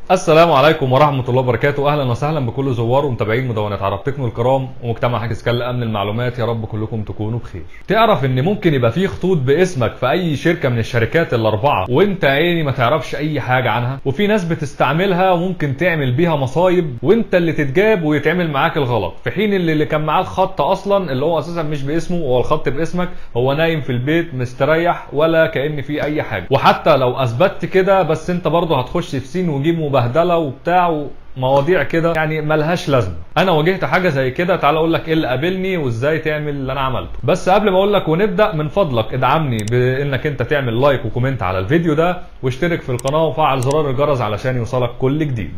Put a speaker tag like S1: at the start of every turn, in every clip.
S1: السلام عليكم ورحمة الله وبركاته. أهلا وسهلا بكل زوار ومتابعين مدونة عرب تكنو الكرام ومجتمع حاجز كل أمن المعلومات. يا رب كلكم تكونوا بخير. تعرف إن ممكن يبقى فيه خطوط باسمك في أي شركة من الشركات الأربعة وأنت عيني ما تعرفش أي حاجة عنها، وفي ناس بتستعملها وممكن تعمل بيها مصايب وأنت اللي تتجاب ويتعمل معاك الغلط، في حين اللي كان معاه الخط أصلا اللي هو أساسا مش باسمه، هو الخط باسمك، هو نايم في البيت مستريح ولا كأن فيه أي حاجة. وحتى لو أثبتت كده بس أنت برضه هتخش في سين وجيم وبهدله وبتاع ومواضيع كده يعني ملهاش لازمه. انا واجهت حاجه زي كده، تعال اقول لك ايه اللي قابلني وازاي تعمل اللي انا عملته. بس قبل ما اقول لك ونبدا، من فضلك ادعمني بانك انت تعمل لايك وكومنت على الفيديو ده واشترك في القناه وفعل زرار الجرس علشان يوصلك كل جديد.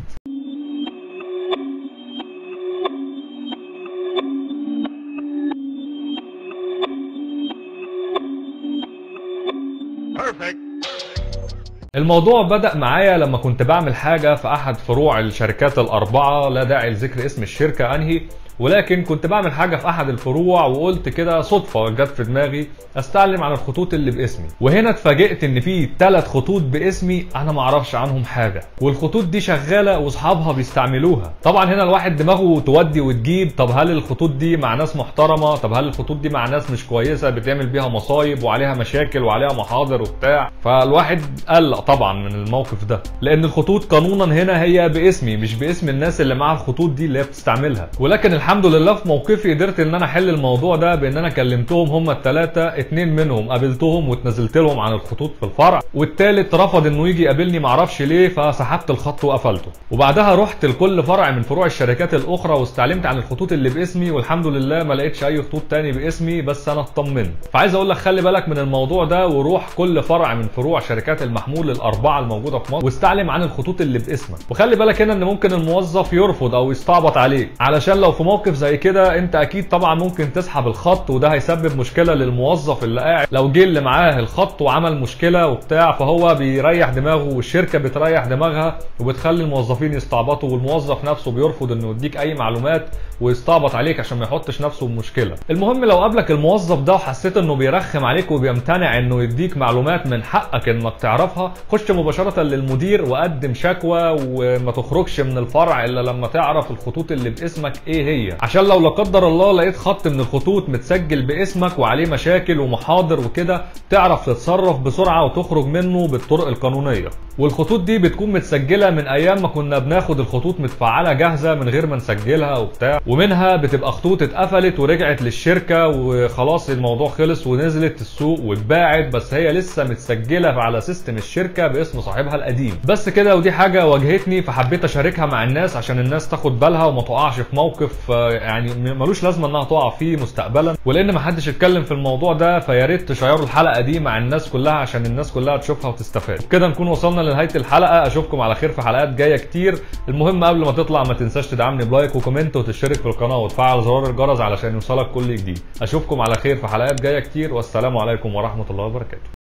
S1: الموضوع بدأ معايا لما كنت بعمل حاجة في أحد فروع الشركات الأربعة، لا داعي لذكر اسم الشركة أنهي، ولكن كنت بعمل حاجة في أحد الفروع وقلت كده صدفة جت في دماغي أستعلم عن الخطوط اللي باسمي، وهنا اتفاجئت إن في 3 خطوط باسمي أنا معرفش عنهم حاجة، والخطوط دي شغالة وأصحابها بيستعملوها. طبعا هنا الواحد دماغه تودي وتجيب، طب هل الخطوط دي مع ناس محترمة؟ طب هل الخطوط دي مع ناس مش كويسة بتعمل بيها مصايب وعليها مشاكل وعليها محاضر وبتاع؟ فالواحد قلق طبعا من الموقف ده، لأن الخطوط قانونا هنا هي باسمي مش باسم الناس اللي مع الخطوط دي اللي هي بتستعملها. ولكن الحمد لله في موقفي قدرت ان انا احل الموضوع ده بان انا كلمتهم هم ال3، 2 منهم قابلتهم واتنازلت لهم عن الخطوط في الفرع، والثالث رفض انه يجي يقابلني معرفش ليه، فسحبت الخط وقفلته. وبعدها رحت لكل فرع من فروع الشركات الاخرى واستعلمت عن الخطوط اللي باسمي، والحمد لله ما لقيتش اي خطوط تاني باسمي، بس انا اطمنت. فعايز اقول لك خلي بالك من الموضوع ده، وروح كل فرع من فروع شركات المحمول الاربعه الموجوده في مصر واستعلم عن الخطوط اللي باسمك. وخلي بالك هنا ان ممكن الموظف يرفض او يستعبط عليك، علشان لو في موقف زي كده انت اكيد طبعا ممكن تسحب الخط، وده هيسبب مشكله للموظف اللي قاعد لو جه اللي معاه الخط وعمل مشكله وبتاع، فهو بيريح دماغه والشركه بتريح دماغها وبتخلي الموظفين يستعبطوا، والموظف نفسه بيرفض انه يديك اي معلومات ويستعبط عليك عشان ما يحطش نفسه بمشكله. المهم لو قابلك الموظف ده وحسيت انه بيرخم عليك وبيمتنع انه يديك معلومات من حقك انك تعرفها، خش مباشره للمدير وقدم شكوى، وما تخرجش من الفرع الا لما تعرف الخطوط اللي باسمك ايه هي، عشان لو لا قدر الله لقيت خط من الخطوط متسجل باسمك وعليه مشاكل ومحاضر وكده تعرف تتصرف بسرعه وتخرج منه بالطرق القانونيه. والخطوط دي بتكون متسجله من ايام ما كنا بناخد الخطوط متفعله جاهزه من غير ما نسجلها وبتاع، ومنها بتبقى خطوط اتقفلت ورجعت للشركه وخلاص الموضوع خلص ونزلت السوق واتباعت، بس هي لسه متسجله على سيستم الشركه باسم صاحبها القديم. بس كده، ودي حاجه واجهتني فحبيت اشاركها مع الناس عشان الناس تاخد بالها وما تقعش في موقف يعني ملوش لازمه انها تقع فيه مستقبلا، ولان ما حدش اتكلم في الموضوع ده فيا ريت تشيروا الحلقه دي مع الناس كلها عشان الناس كلها تشوفها وتستفاد. كده نكون وصلنا لنهايه الحلقه، اشوفكم على خير في حلقات جايه كتير. المهم قبل ما تطلع ما تنساش تدعمني بلايك وكومنت وتشترك في القناه وتفعل زرار الجرس علشان يوصلك كل جديد. اشوفكم على خير في حلقات جايه كتير، والسلام عليكم ورحمه الله وبركاته.